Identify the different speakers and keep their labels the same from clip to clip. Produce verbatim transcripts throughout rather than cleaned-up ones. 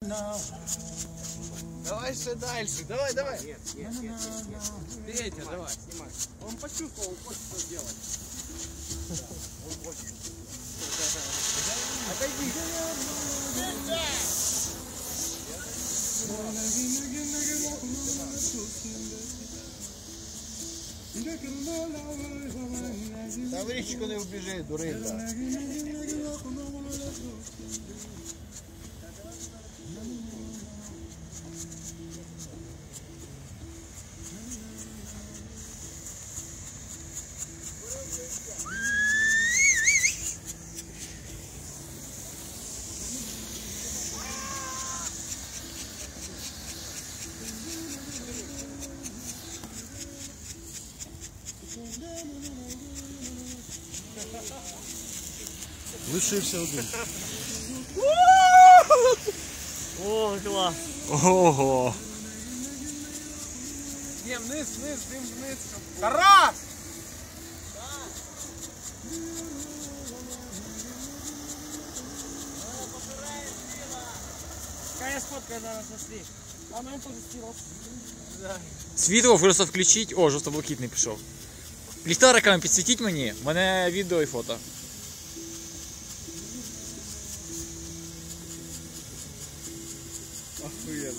Speaker 1: Давай еще дальше, давай, давай.
Speaker 2: Нет, нет, нет, нет, нет.
Speaker 1: Петя, давай.
Speaker 2: Снимай. Он почувствовал, он хочет что сделать. Он хочет. Отойди.
Speaker 1: Та в річку не вбіжи, дурила.
Speaker 3: Лишився один.
Speaker 2: О, класс.
Speaker 3: Ого!
Speaker 1: Не, вниз, вниз, вниз, вниз. Тарас!
Speaker 2: Какая сфоткая зараз нашли? А нам тоже стилос.
Speaker 3: Світло просто включіть. О, жовто-блакитний пішов. Ліхтариками підсвітіть мені, в мене відео і фото.
Speaker 1: Охуенно.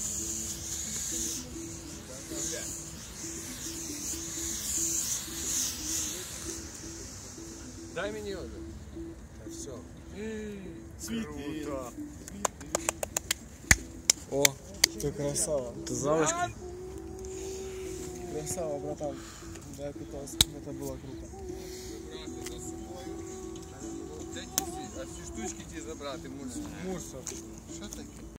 Speaker 1: Дай мені один. Так, все.
Speaker 3: Цвіти. О,
Speaker 1: Ти красава.
Speaker 3: ти залишки.
Speaker 1: Красава, братан. Дай питался, это было круто. А ці штучки ті забрати, мусор. Мусор. Що таке?